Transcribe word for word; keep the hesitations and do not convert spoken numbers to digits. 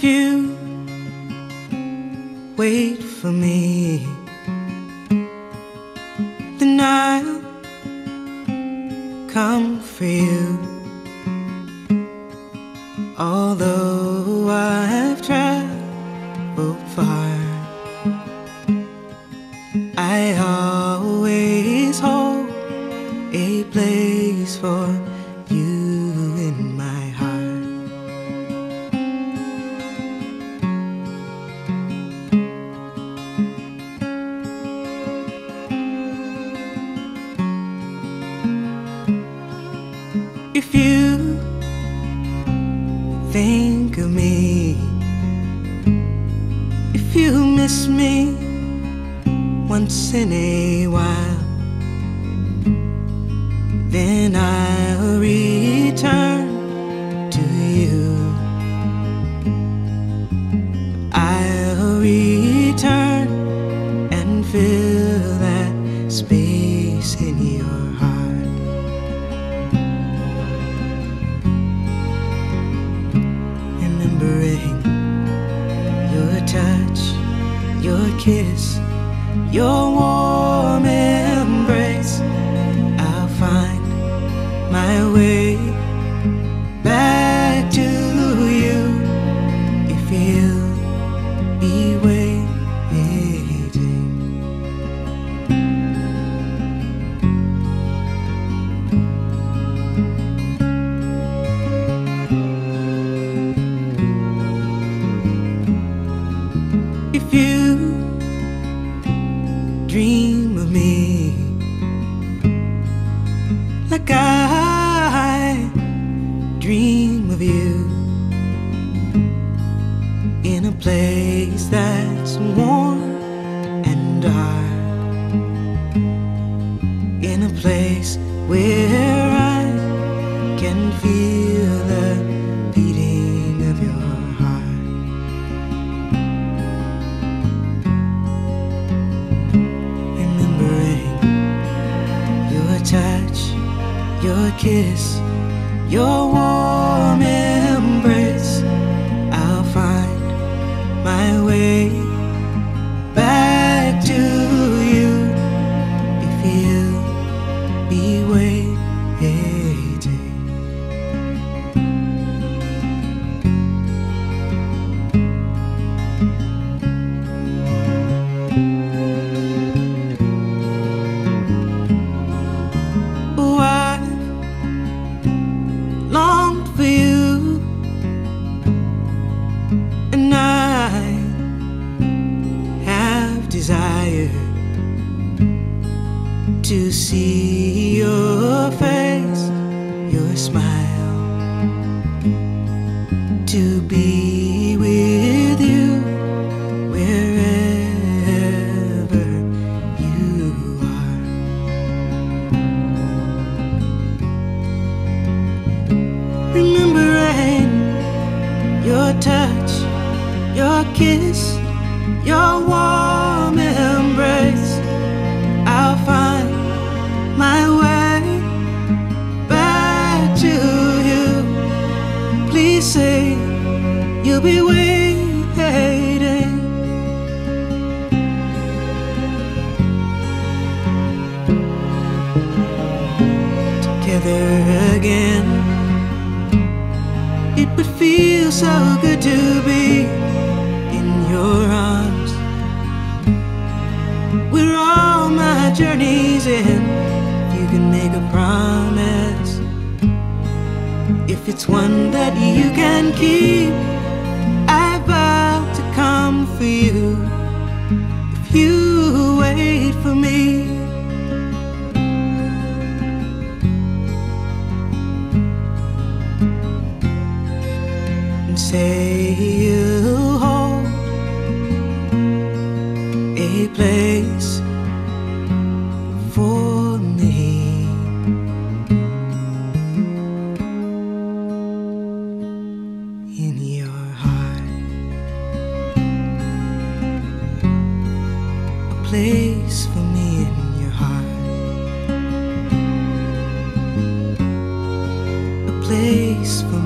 If you wait for me, then I'll come for you. Although I've traveled far, I always hold a place for you in my heart. If you think of me, if you miss me once in a while, then I'll return to you. I'll return and fill that space in your heart. Remembering your touch, your kiss, your warm embrace, I'll find my way back to you if you'll be waiting. If you dream of me like I dream of you, in a place that's warm and dark, in a place where I can feel the beating of your heart. Touch, your kiss, your warm embrace, I'll find my way back to you if you'll be waiting. For you, and I have desired to see your face, your smile, to be with you wherever you are. Remembering your touch, your kiss, your warm embrace, I'll find my way back to you. Please say you'll be waiting. Together again, it would feel so good to be in your arms, where all my journeys end. You can make a promise, if it's one that you can keep, I vow to come for you if you wait for me. Say you'll hold a place for me in your heart, a place for me in your heart, a place for